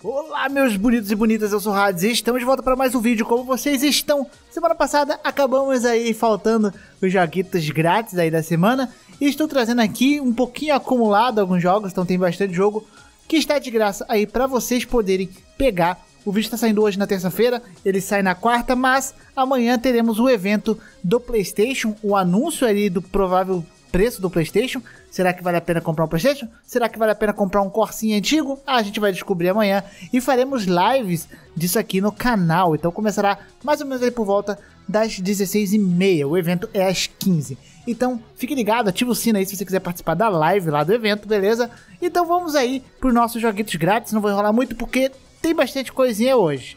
Olá, meus bonitos e bonitas, eu sou o Hades e estamos de volta para mais um vídeo. Como vocês estão? Semana passada acabamos aí faltando os joguitos grátis aí da semana e estou trazendo aqui um pouquinho acumulado alguns jogos, então tem bastante jogo que está de graça aí para vocês poderem pegar. O vídeo está saindo hoje na terça-feira, ele sai na quarta, mas amanhã teremos o evento do PlayStation, o anúncio ali do provável preço do PlayStation. Será que vale a pena comprar um PlayStation? Será que vale a pena comprar um Corsinha antigo? A gente vai descobrir amanhã e faremos lives disso aqui no canal. Então começará mais ou menos aí por volta das 16h30. O evento é às 15h. Então fique ligado, ativa o sino aí se você quiser participar da live lá do evento, beleza? Então vamos aí para os nossos joguitos grátis. Não vou enrolar muito porque tem bastante coisinha hoje.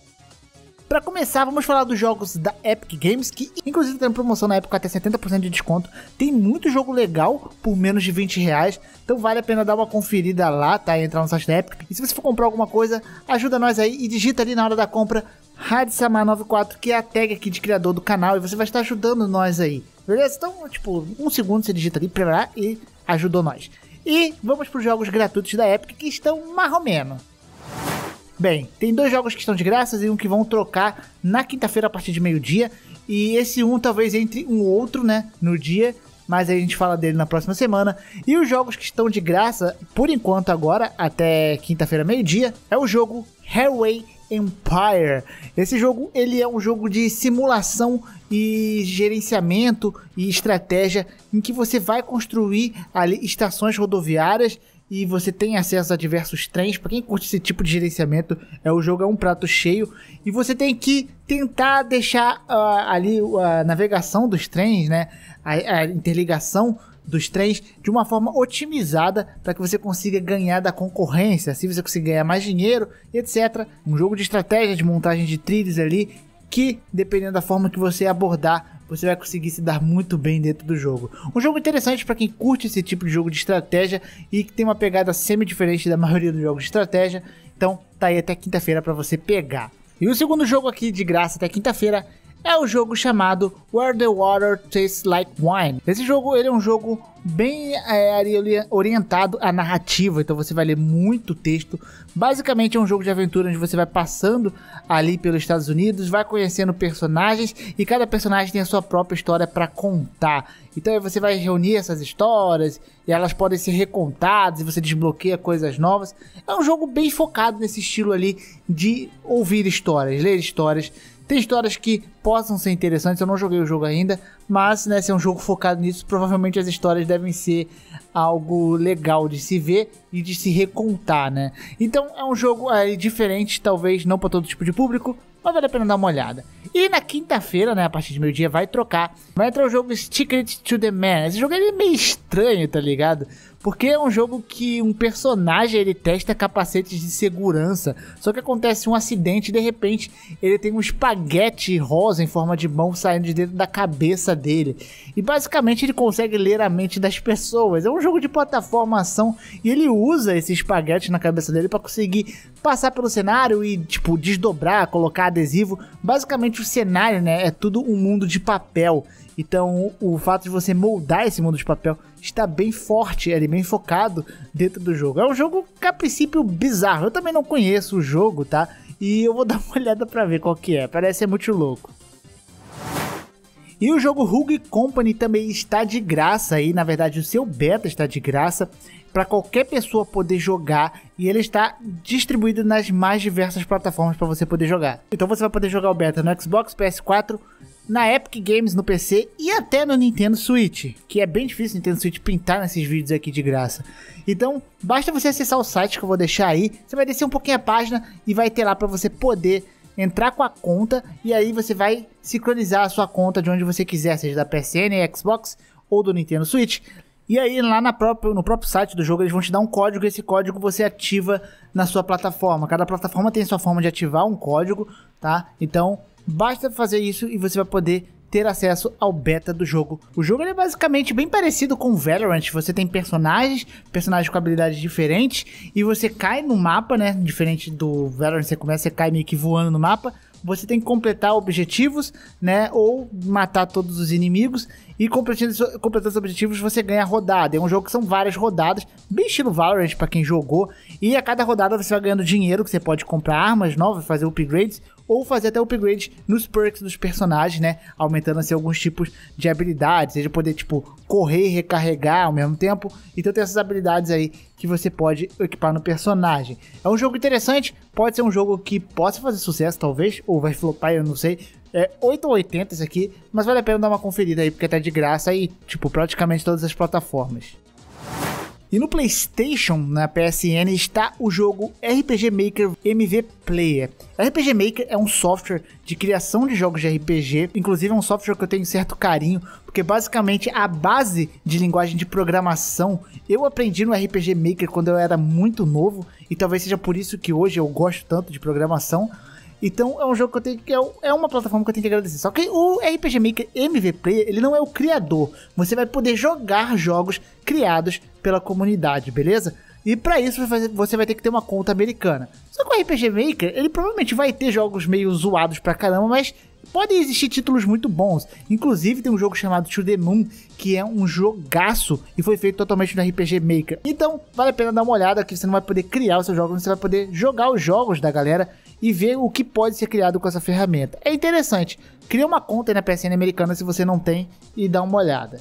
Para começar, vamos falar dos jogos da Epic Games, que inclusive tem promoção na época até 70% de desconto. Tem muito jogo legal por menos de R$20, então vale a pena dar uma conferida lá, tá? Entrar no site da Epic. E se você for comprar alguma coisa, ajuda nós aí e digita ali na hora da compra Hadsama94, que é a tag aqui de criador do canal, e você vai estar ajudando nós aí, beleza? Então, tipo, um segundo você digita ali pra lá e ajudou nós. E vamos para os jogos gratuitos da Epic, que estão mais ou menos. Bem, tem dois jogos que estão de graça e um que vão trocar na quinta-feira a partir de meio-dia. E esse um talvez entre um outro, né, no dia, mas aí a gente fala dele na próxima semana. E os jogos que estão de graça, por enquanto agora, até quinta-feira meio-dia, é o jogo Railway Empire. Esse jogo, ele é um jogo de simulação e gerenciamento e estratégia em que você vai construir ali estações rodoviárias e você tem acesso a diversos trens. Para quem curte esse tipo de gerenciamento, o jogo é um prato cheio. E você tem que tentar deixar ali a navegação dos trens, né? A interligação dos trens de uma forma otimizada para que você consiga ganhar da concorrência. Assim você consegue ganhar mais dinheiro, etc. Um jogo de estratégia, de montagem de trilhos ali, que dependendo da forma que você abordar, você vai conseguir se dar muito bem dentro do jogo. Um jogo interessante para quem curte esse tipo de jogo de estratégia e que tem uma pegada semi-diferente da maioria dos jogos de estratégia. Então tá aí até quinta-feira para você pegar. E o segundo jogo aqui de graça até quinta-feira é o jogo chamado Where the Water Tastes Like Wine. Esse jogo, ele é um jogo bem orientado à narrativa, então você vai ler muito texto. Basicamente é um jogo de aventura onde você vai passando ali pelos Estados Unidos, vai conhecendo personagens e cada personagem tem a sua própria história para contar. Então aí você vai reunir essas histórias e elas podem ser recontadas e você desbloqueia coisas novas. É um jogo bem focado nesse estilo ali de ouvir histórias, ler histórias. Tem histórias que possam ser interessantes, eu não joguei o jogo ainda, mas né, se é um jogo focado nisso, provavelmente as histórias devem ser algo legal de se ver e de se recontar, né? Então é um jogo diferente, talvez não para todo tipo de público, mas vale a pena dar uma olhada. E na quinta-feira, né, a partir de meio-dia, vai entrar o jogo Secret to the Man. Esse jogo é meio estranho, tá ligado? Porque é um jogo que um personagem, ele testa capacetes de segurança. Só que acontece um acidente e de repente ele tem um espaguete rosa em forma de mão saindo de dentro da cabeça dele. E basicamente ele consegue ler a mente das pessoas. É um jogo de plataforma ação e ele usa esse espaguete na cabeça dele para conseguir passar pelo cenário e tipo desdobrar, colocar adesivo. Basicamente o cenário, né, é tudo um mundo de papel. Então o fato de você moldar esse mundo de papel está bem forte, ele bem focado dentro do jogo. É um jogo que a princípio bizarro, eu também não conheço o jogo, tá? E eu vou dar uma olhada pra ver qual que é, parece ser muito louco. E o jogo Rogue Company também está de graça aí, na verdade o seu beta está de graça para qualquer pessoa poder jogar e ele está distribuído nas mais diversas plataformas para você poder jogar. Então você vai poder jogar o beta no Xbox, PS4, na Epic Games, no PC e até no Nintendo Switch, que é bem difícil o Nintendo Switch pintar nesses vídeos aqui de graça. Então basta você acessar o site que eu vou deixar aí, você vai descer um pouquinho a página e vai ter lá para você poder entrar com a conta e aí você vai sincronizar a sua conta de onde você quiser, seja da PSN, Xbox ou do Nintendo Switch. E aí lá no próprio site do jogo eles vão te dar um código e esse código você ativa na sua plataforma. Cada plataforma tem a sua forma de ativar um código, tá? Então basta fazer isso e você vai poder ter acesso ao beta do jogo. O jogo ele é basicamente bem parecido com Valorant. Você tem personagens com habilidades diferentes e você cai no mapa, né? Diferente do Valorant, você cai meio que voando no mapa. você tem que completar objetivos, né, ou matar todos os inimigos, e completando os objetivos você ganha rodada. É um jogo que são várias rodadas, bem estilo Valorant pra quem jogou, e a cada rodada você vai ganhando dinheiro, que você pode comprar armas novas, fazer upgrades, ou fazer até upgrade nos perks dos personagens, né, aumentando assim alguns tipos de habilidades, seja poder tipo correr e recarregar ao mesmo tempo. Então tem essas habilidades aí que você pode equipar no personagem. É um jogo interessante, pode ser um jogo que possa fazer sucesso talvez, ou vai flopar, eu não sei. É 8 ou 80 esse aqui, mas vale a pena dar uma conferida aí, porque tá de graça aí, tipo, praticamente todas as plataformas. E no PlayStation, na PSN, está o jogo RPG Maker MV Player. RPG Maker é um software de criação de jogos de RPG, inclusive é um software que eu tenho certo carinho, porque basicamente a base de linguagem de programação eu aprendi no RPG Maker quando eu era muito novo, e talvez seja por isso que hoje eu gosto tanto de programação. Então é um jogo que eu tenho que é uma plataforma que eu tenho que agradecer. Só que o RPG Maker MV Player, ele não é o criador. Você vai poder jogar jogos criados pela comunidade, beleza? E pra isso você vai ter que ter uma conta americana. Só que o RPG Maker, ele provavelmente vai ter jogos meio zoados pra caramba, mas podem existir títulos muito bons. Inclusive tem um jogo chamado To The Moon, que é um jogaço e foi feito totalmente no RPG Maker. Então vale a pena dar uma olhada, que você não vai poder criar os seus jogos, você vai poder jogar os jogos da galera e ver o que pode ser criado com essa ferramenta. É interessante. Cria uma conta aí na PSN americana se você não tem e dá uma olhada.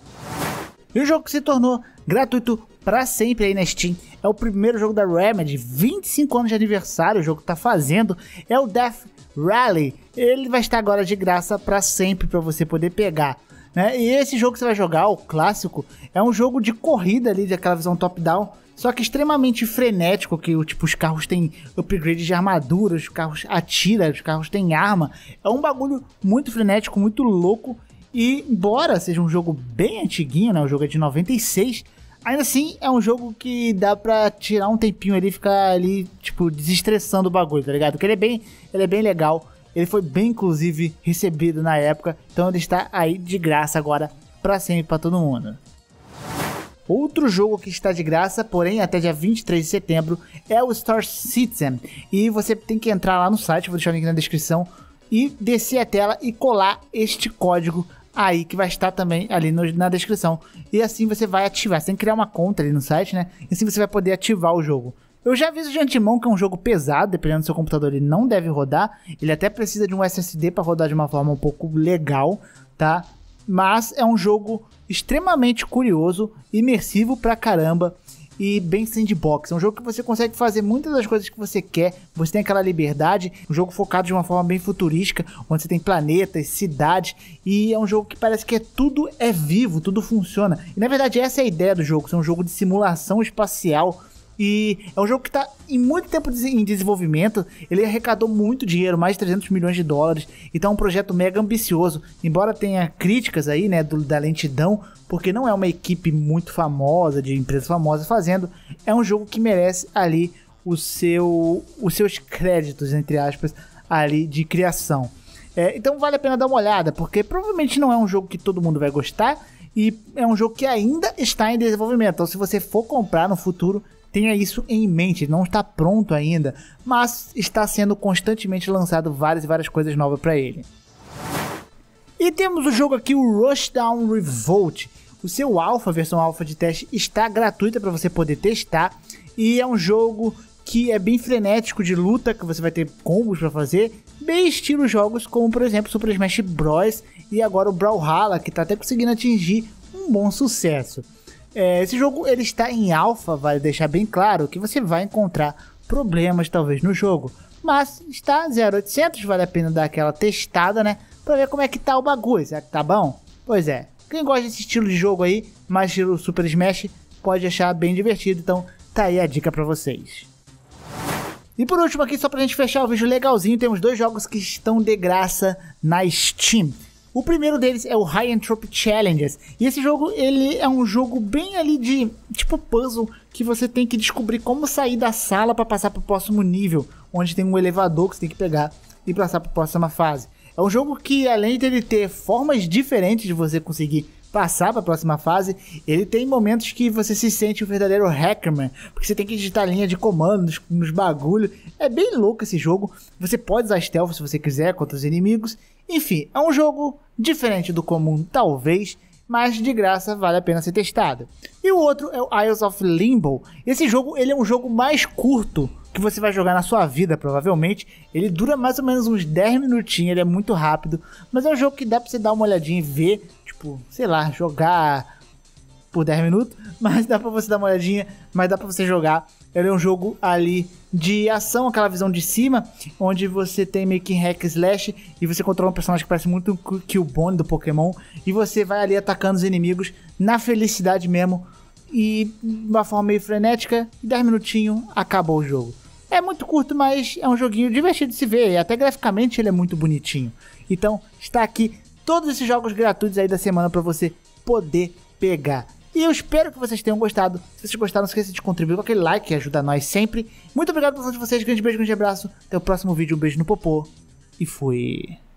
E o jogo que se tornou gratuito para sempre aí na Steam é o primeiro jogo da Remedy, 25 anos de aniversário o jogo tá fazendo, é o Death Rally. Ele vai estar agora de graça para sempre para você poder pegar, né? E esse jogo que você vai jogar, o clássico, é um jogo de corrida ali, daquela visão top-down, só que extremamente frenético, que tipo, os carros têm upgrade de armadura, os carros atiram, os carros têm arma. É um bagulho muito frenético, muito louco. E embora seja um jogo bem antiguinho, né? O jogo é de 96, ainda assim é um jogo que dá pra tirar um tempinho ali e ficar ali, tipo, desestressando o bagulho, tá ligado? Porque ele é bem legal, ele foi bem, inclusive, recebido na época, então ele está aí de graça agora pra sempre pra todo mundo. Outro jogo que está de graça, porém até dia 23 de setembro, é o Star Citizen. E você tem que entrar lá no site, vou deixar o link na descrição, e descer a tela e colar este código aí, que vai estar também ali na descrição. E assim você vai ativar, você tem que criar uma conta ali no site, né? E assim você vai poder ativar o jogo. Eu já aviso de antemão que é um jogo pesado, dependendo do seu computador ele não deve rodar. Ele até precisa de um SSD para rodar de uma forma um pouco legal, tá? Mas é um jogo extremamente curioso, imersivo pra caramba e bem sandbox. É um jogo que você consegue fazer muitas das coisas que você quer, você tem aquela liberdade, um jogo focado de uma forma bem futurística, onde você tem planetas, cidades, e é um jogo que parece que tudo é vivo, tudo funciona. E na verdade essa é a ideia do jogo, é um jogo de simulação espacial. E é um jogo que está em muito tempo em desenvolvimento. Ele arrecadou muito dinheiro, mais de 300 milhões de dólares. Então é um projeto mega ambicioso. Embora tenha críticas aí, né, da lentidão, porque não é uma equipe muito famosa, de empresa famosa fazendo. É um jogo que merece ali os seus créditos, entre aspas, ali de criação. Então vale a pena dar uma olhada, porque provavelmente não é um jogo que todo mundo vai gostar. E é um jogo que ainda está em desenvolvimento. Então se você for comprar no futuro, tenha isso em mente, não está pronto ainda, mas está sendo constantemente lançado várias e várias coisas novas para ele. E temos o jogo aqui, o Rushdown Revolt. O seu alpha, a versão alpha de teste, está gratuita para você poder testar. E é um jogo que é bem frenético de luta, que você vai ter combos para fazer, bem estilo jogos como, por exemplo, Super Smash Bros. E agora o Brawlhalla, que está até conseguindo atingir um bom sucesso. Esse jogo ele está em alpha, vale deixar bem claro que você vai encontrar problemas talvez no jogo, mas está 0800, vale a pena dar aquela testada, né, pra ver como é que tá o bagulho, será que tá bom? Pois é, quem gosta desse estilo de jogo aí, mais estilo Super Smash, pode achar bem divertido, então tá aí a dica pra vocês. E por último aqui, só pra gente fechar o vídeo legalzinho, temos dois jogos que estão de graça na Steam. O primeiro deles é o High Entropy Challenges, e esse jogo ele é um jogo bem ali de tipo puzzle, que você tem que descobrir como sair da sala para passar para o próximo nível, onde tem um elevador que você tem que pegar e passar para a próxima fase. É um jogo que além de ele ter formas diferentes de você conseguir passar para a próxima fase, ele tem momentos que você se sente um verdadeiro hackerman, porque você tem que digitar linha de comandos nos bagulho. É bem louco esse jogo. Você pode usar stealth se você quiser contra os inimigos. Enfim, é um jogo diferente do comum, talvez, mas de graça vale a pena ser testado. E o outro é o Isles of Limbo. Esse jogo ele é um jogo mais curto que você vai jogar na sua vida, provavelmente. Ele dura mais ou menos uns 10 minutinhos, ele é muito rápido, mas é um jogo que dá pra você dar uma olhadinha e ver, tipo, sei lá, jogar por 10 minutos, mas dá pra você dar uma olhadinha, mas dá pra você jogar. Ele é um jogo ali de ação, aquela visão de cima, onde você tem meio que hack slash, e você controla um personagem que parece muito um Killbone do Pokémon, e você vai ali atacando os inimigos na felicidade mesmo, e de uma forma meio frenética, 10 minutinhos, acabou o jogo. É muito curto, mas é um joguinho divertido de se ver, e até graficamente ele é muito bonitinho. Então, está aqui todos esses jogos gratuitos aí da semana para você poder pegar. E eu espero que vocês tenham gostado. Se vocês gostaram, não esqueça de contribuir com aquele like, que ajuda nós sempre. Muito obrigado pela atenção de vocês, grande beijo, grande abraço. Até o próximo vídeo, um beijo no popô. E fui...